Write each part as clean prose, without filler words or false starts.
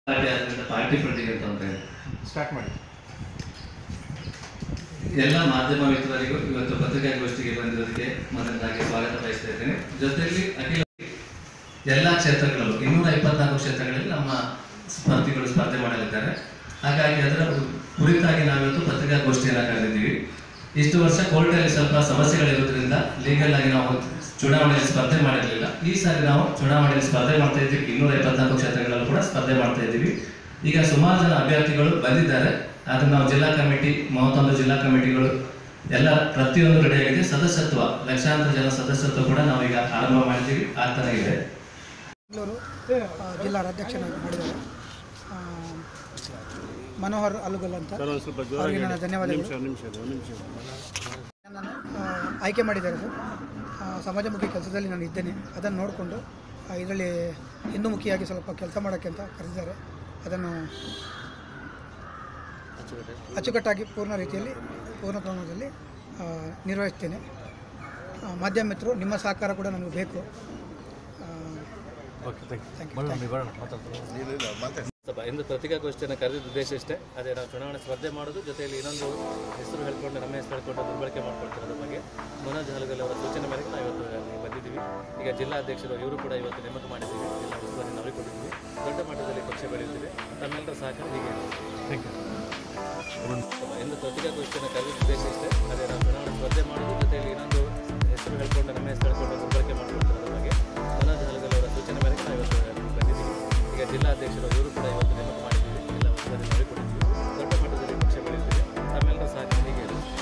Party ಪ್ರತಿಗೆ ಅಂತ start ಮಾಡಿ. ಎಲ್ಲ ಮಾಧ್ಯಮ ಮಿತ್ರರಿಗೂ ಇವತ್ತು ಪತ್ರಿಕಾಗೋಷ್ಠಿಗೆ ಬಂದಿರೋದಕ್ಕೆ ಮೊದಲನಾಗಿ ಸ್ವಾಗತ ಬಯಸ್ತಾ ಇದ್ದೇನೆ. ಜೊತೆಯಲ್ಲಿ ಅಖಿಲ ಎಲ್ಲ ಕ್ಷೇತ್ರಗಳಲ್ಲೂ 224 ಕ್ಷೇತ್ರಗಳಲ್ಲಿ ನಮ್ಮ ಸ್ಪರ್ಧಿಗಳು ಸ್ಪರ್ಧೆ ಮಾಡಲಿದ್ದಾರೆ. ಹಾಗಾಗಿ ಅದರ ಕುರಿತಾಗಿ ನಾವಿವತ್ತು ಪತ್ರಿಕಾಗೋಷ್ಠಿಯನ್ನು ಕರೆದಿದ್ದೀವಿ. ಇಷ್ಟು ವರ್ಷ ಕೋರ್ಟಲ್ಲಿ ಸ್ವಲ್ಪ ಸಮಸ್ಯೆಗಳಿರೋದ್ರಿಂದ ಲೀಗಲ್ ಆಗಿ ನಾವು ಚುನಾವಣೆಯಲ್ಲಿ ಸ್ಪರ್ಧೆ ಮಾಡಿರಲಿಲ್ಲ. ಈ ಸಾರಿ ನಾವು ಚುನಾವಣೆಯಲ್ಲಿ ಸ್ಪರ್ಧೆ ಮಾಡ್ತಾ ಇದ್ದೀವಿ. 224 ಕ್ಷೇತ್ರಗಳಲ್ಲೂ ಕೂಡ ಸ್ಪರ್ಧೆ ಮಾಡ್ತಾ ಇದ್ದೀವಿ. ಈಗ ಸುಮಾರು ಜನ ಅಭ್ಯರ್ಥಿಗಳು ಬಂದಿದ್ದಾರೆ. ಆದರೆ ನಾವು ಜಿಲ್ಲಾ ಕಮಿಟಿ 31 ಜಿಲ್ಲಾ ಕಮಿಟಿಗಳು ಎಲ್ಲ ಪ್ರತಿಯೊಂದು ರೆಡಿಯಾಗಿದೆ. ಸದಸ್ಯತ್ವ ಲಕ್ಷಾಂತರ ಜನ ಸದಸ್ಯತ್ವ ಕೂಡ ನಾವೀಗ ಆರಂಭ ಮಾಡಿದ್ದೀವಿ, ಆಗ್ತಾನೆ ಇದೆ. ಜಿಲ್ಲಾ ಅಧ್ಯಕ್ಷನಾಗಿ ಮಾಡಿದ್ದಾರೆ ಮನೋಹರ್ ಅಲುಗಲ್ ಅಂತ ಅವರಿಗೆ ನನ್ನ ಧನ್ಯವಾದಗಳು. ನನ್ನನ್ನು ಆಯ್ಕೆ ಮಾಡಿದ್ದಾರೆ. ಸಮಾಜಮುಖಿ ಕೆಲಸದಲ್ಲಿ ನಾನು ಇದ್ದೇನೆ. ಅದನ್ನು ನೋಡಿಕೊಂಡು ಇದರಲ್ಲಿ ಹಿಂದುಮುಖಿಯಾಗಿ ಸ್ವಲ್ಪ ಕೆಲಸ ಮಾಡೋಕ್ಕೆ ಅಂತ ಕರೆದಿದ್ದಾರೆ. ಅದನ್ನು ಅಚ್ಚುಕಟ್ಟಾಗಿ ಪೂರ್ಣ ರೀತಿಯಲ್ಲಿ ಪೂರ್ಣ ಪ್ರಮಾಣದಲ್ಲಿ ನಿರ್ವಹಿಸ್ತೇನೆ. ಮಾಧ್ಯಮ ಮಿತ್ರರು ನಿಮ್ಮ ಸಹಕಾರ ಕೂಡ ನನಗೆ ಬೇಕು. ಇಂದು ಪತ್ರಿಕಾಗೋಷ್ಠಿಯನ್ನು ಕರೆದಿದ್ದ ಉದ್ದೇಶ ಇಷ್ಟೇ. ಅದೇ ನಾವು ಚುನಾವಣೆ ಸ್ಪರ್ಧೆ ಮಾಡೋದು, ಜೊತೆಯಲ್ಲಿ ಇನ್ನೊಂದು ಹೆಸರು ಹೇಳ್ಕೊಂಡು ನಮ್ಮ ಹೆಸರು ಹೇಳ್ಕೊಂಡು ದುರ್ಬಳಕೆ ಮಾಡ್ಕೊಳ್ತಿರೋದ್ರ ಬಗ್ಗೆ ಮನೋಜ್ ಹಲಗಲ್ ಅವರ ಸೂಚನೆ ಮೇರೆಗೆ ನಾವು ಇವತ್ತು ಬಂದಿದ್ದೀವಿ. ಈಗ ಜಿಲ್ಲಾ ಅಧ್ಯಕ್ಷರು ಇವರು ಕೂಡ ಇವತ್ತು ನೇಮಕ ಮಾಡಿದ್ದೀವಿ. ಜಿಲ್ಲಾ ಉಸ್ತುವಾರಿ ನಾವೇ ಕೊಟ್ಟಿದ್ದೀವಿ. ದೊಡ್ಡ ಮಟ್ಟದಲ್ಲಿ ಪಕ್ಷ ಬೆಳೆಯುತ್ತಿದೆ. ತಮ್ಮೆಲ್ಲರ ಸಹಕಾರ ಹೀಗೆ. ಇಂದು ಪತ್ರಿಕಾಗೋಷ್ಠಿಯನ್ನು ಕರೆದಿದ್ದ ಉದ್ದೇಶ ಇಷ್ಟೇ. ಅದೇ ನಾವು ಚುನಾವಣೆ ಸ್ಪರ್ಧೆ ಮಾಡೋದು, ಜೊತೆಯಲ್ಲಿ ಇನ್ನೊಂದು ಹೆಸರು ಹೇಳ್ಕೊಂಡು ನಮ್ಮ ಹೆಸರು ಹೇಳ್ಕೊಂಡು ದುರ್ಬಳಕೆ ಮಾಡ್ಕೊಳ್ತಿರೋದ್ರ ಬಗ್ಗೆ ಮನೋಜ್ ಹಲಗಲ್ ಅವರ ಸೂಚನೆ ಮೇರೆಗೆ ನಾವು ಇವತ್ತು ಬಂದಿದ್ದೀವಿ. ಈಗ ಜಿಲ್ಲಾ ಅಧ್ಯಕ್ಷರು ಇವರು ಕೂಡ ಇವತ್ತು ನೇಮಕ ಮಾಡಿದ್ದೀವಿ. ಜಿಲ್ಲಾ ಉಸ್ತುವಾರಿ ನಾವೇ ಕೊಟ್ಟಿದ್ದೀವಿ. ದೊಡ್ಡ ಮಟ್ಟದಲ್ಲಿ ಪಕ್ಷ ಬೆಳೆಯುತ್ತಿದೆ. ತಮ್ಮೆಲ್ಲರ ಸಹಕಾರ ಹೀಗೆ.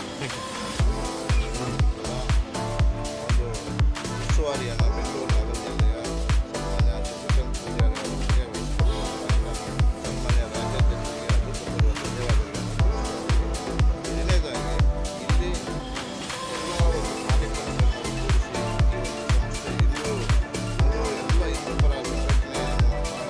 ಒಂದು ಉಸ್ತುವಾರಿಯನ್ನು ಬೆಂಗಳೂರು ನಗರ ಜಿಲ್ಲೆಯ ಸನ್ಮಾನ್ಯ ಸುಶೀಲ್ ಪೂಜಾರಿ ಅವರಿಗೆ ಸನ್ಮಾನ್ಯ ರಾಜ್ಯಾಧ್ಯಕ್ಷರಿಗೆ ಅಭೂತಪೂರ್ವ ಧನ್ಯವಾದಗಳನ್ನು. ಎರಡನೇದಾಗಿ ಇಲ್ಲಿ ಎಲ್ಲ ಕಾರ್ಯಕ್ರಮಗಳನ್ನು ಕೂಡಿಸಿ ಸಂಸ್ಥೆ ಇಂದು ಎಲ್ಲ ಹಿಂದೂಪರ ಸಂಘಟನೆಯನ್ನು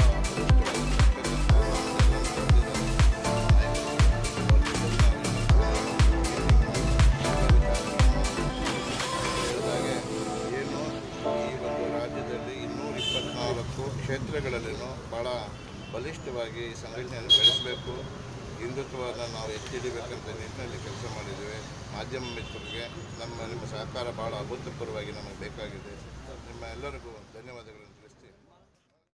ಕ್ಷೇತ್ರಗಳಲ್ಲಿನೂ ಭಾಳ ಬಲಿಷ್ಠವಾಗಿ ಸಂಘಟನೆಯನ್ನು ಬೆಳೆಸಬೇಕು. ಹಿಂದುತ್ವವನ್ನು ನಾವು ಎತ್ತಿ ಹಿಡಿಬೇಕಂತ ನಿಟ್ಟಿನಲ್ಲಿ ಕೆಲಸ ಮಾಡಿದ್ದೇವೆ. ಮಾಧ್ಯಮ ಮಿತ್ರರಿಗೆ ನಿಮ್ಮ ಸಹಕಾರ ಭಾಳ ಅಭೂತಪೂರ್ವವಾಗಿ ನಮಗೆ ಬೇಕಾಗಿದೆ. ನಿಮ್ಮ ಎಲ್ಲರಿಗೂ ಧನ್ಯವಾದಗಳು.